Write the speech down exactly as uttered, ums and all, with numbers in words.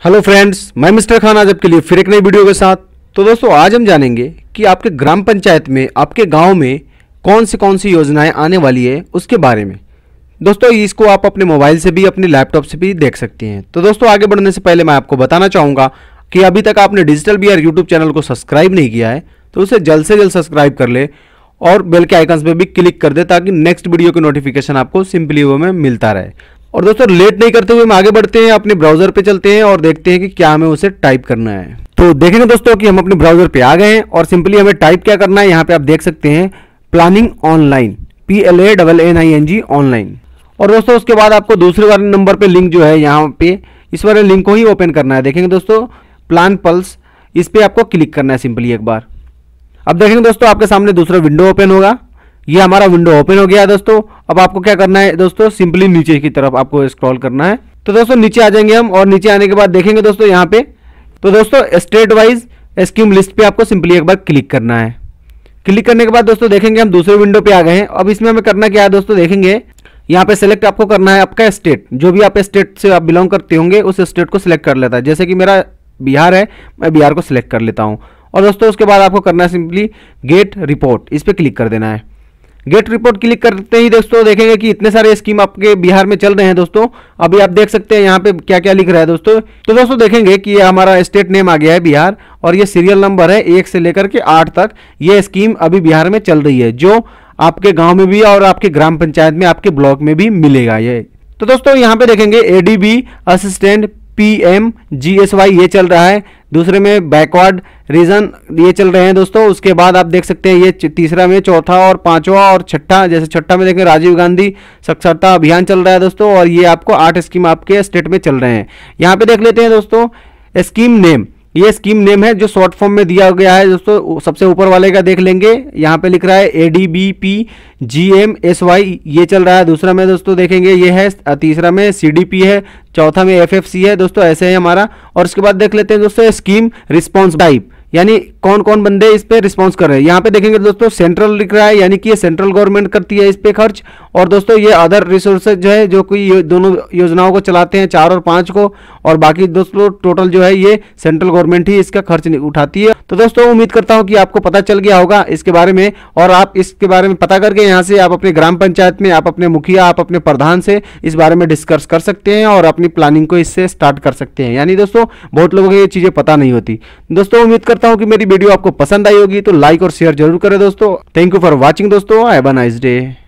Hello friends, मैं mister Khan आज आपके लिए फिर एक नई वीडियो के साथ। तो दोस्तों आज हम जानेंगे कि आपके ग्राम पंचायत में, आपके गांव में कौन सी कौन सी योजनाएं आने वाली है उसके बारे में। दोस्तों इसको आप अपने मोबाइल से भी, अपने लैपटॉप से भी देख सकते हैं। तो दोस्तों आगे बढ़ने से पहले मैं आपको बताना चाहूँगा कि अभी तक आपने डिजिटल बिहार यूट्यूब चैनल को सब्सक्राइब नहीं किया है तो उसे जल्द से जल्द सब्सक्राइब कर ले और बेल के आइकन्स पे भी क्लिक कर दे ताकि नेक्स्ट वीडियो की नोटिफिकेशन आपको सिंपली वो में मिलता रहे। और दोस्तों लेट नहीं करते हुए हम आगे बढ़ते हैं, अपने ब्राउजर पे चलते हैं और देखते हैं कि क्या हमें उसे टाइप करना है। तो देखेंगे दोस्तों कि हम अपने ब्राउजर पे आ गए हैं और सिंपली हमें टाइप क्या करना है, यहाँ पे आप देख सकते हैं planning online, P L A double N I N G online. और दोस्तों उसके बाद आपको दूसरे वाले नंबर पे लिंक जो है यहाँ पे, इस वाले लिंक को ही ओपन करना है। देखेंगे दोस्तों प्लान पल्स, इस पर आपको क्लिक करना है सिंपली एक बार। अब देखेंगे दोस्तों आपके सामने दूसरा विंडो ओपन होगा। ये हमारा विंडो ओपन हो गया है दोस्तों। अब आपको क्या करना है दोस्तों, सिंपली नीचे की तरफ आपको स्क्रॉल करना है। तो दोस्तों नीचे आ जाएंगे हम और नीचे आने के बाद देखेंगे दोस्तों यहाँ पे, तो दोस्तों स्टेट वाइज स्कीम लिस्ट पे आपको सिंपली एक बार क्लिक करना है। क्लिक करने के बाद दोस्तों देखेंगे हम दूसरे विंडो पे आ गए हैं। अब इसमें हमें करना क्या है दोस्तों, देखेंगे यहाँ पे सेलेक्ट आपको करना है आपका स्टेट, जो भी आप स्टेट से आप बिलोंग करते होंगे उस स्टेट को सिलेक्ट कर लेता है। जैसे कि मेरा बिहार है, मैं बिहार को सिलेक्ट कर लेता हूँ। और दोस्तों उसके बाद आपको करना है सिंपली गेट रिपोर्ट, इस पर क्लिक कर देना है। गेट रिपोर्ट क्लिक करते ही दोस्तों देखेंगे कि इतने सारे स्कीम आपके बिहार में चल रहे हैं दोस्तों। अभी आप देख सकते हैं यहाँ पे क्या क्या लिख रहा है दोस्तों। तो दोस्तों देखेंगे कि ये हमारा स्टेट नेम आ गया है बिहार और ये सीरियल नंबर है एक से लेकर के आठ तक। ये स्कीम अभी बिहार में चल रही है जो आपके गांव में भी और आपके ग्राम पंचायत में, आपके ब्लॉक में भी मिलेगा ये। तो दोस्तों यहाँ पे देखेंगे A D B assistant P M G S Y ये चल रहा है। दूसरे में बैकवर्ड रीजन ये चल रहे हैं दोस्तों। उसके बाद आप देख सकते हैं ये तीसरा में, चौथा और पांचवा और छठा, जैसे छठा में देखें राजीव गांधी साक्षरता अभियान चल रहा है दोस्तों। और ये आपको आठ स्कीम आपके स्टेट में चल रहे हैं। यहाँ पे देख लेते हैं दोस्तों स्कीम नेम, ये स्कीम नेम है जो शॉर्ट फॉर्म में दिया गया है दोस्तों। सबसे ऊपर वाले का देख लेंगे, यहाँ पे लिख रहा है A D B P G M S Y ये चल रहा है। दूसरा में दोस्तों देखेंगे ये है, तीसरा में सी डी पी है, चौथा में एफ एफ सी है दोस्तों, ऐसे है हमारा। और उसके बाद देख लेते हैं दोस्तों स्कीम रिस्पॉन्स टाइप, यानी कौन कौन बंदे इस पे रिस्पॉन्स कर रहे हैं। यहाँ पे देखेंगे दोस्तों सेंट्रल लिख रहा है, यानी कि ये सेंट्रल गवर्नमेंट करती है इस पे खर्च। और दोस्तों ये अदर रिसोर्सेज जो है, जो कोई दोनों योजनाओं को चलाते हैं, चार और पांच को, और बाकी दोस्तों टोटल जो है ये सेंट्रल गवर्नमेंट ही इसका खर्च उठाती है। तो दोस्तों उम्मीद करता हूँ कि आपको पता चल गया होगा इसके बारे में, और आप इसके बारे में पता करके यहाँ से आप अपने ग्राम पंचायत में, आप अपने मुखिया, आप अपने प्रधान से इस बारे में डिस्कस कर सकते हैं और अपनी प्लानिंग को इससे स्टार्ट कर सकते हैं। यानी दोस्तों बहुत लोगों को ये चीजें पता नहीं होती। दोस्तों उम्मीद करता हूँ कि मेरी वीडियो आपको पसंद आई होगी, तो लाइक और शेयर जरूर करें दोस्तों। थैंक यू फॉर वॉचिंग दोस्तों, हैव अ नाइस डे।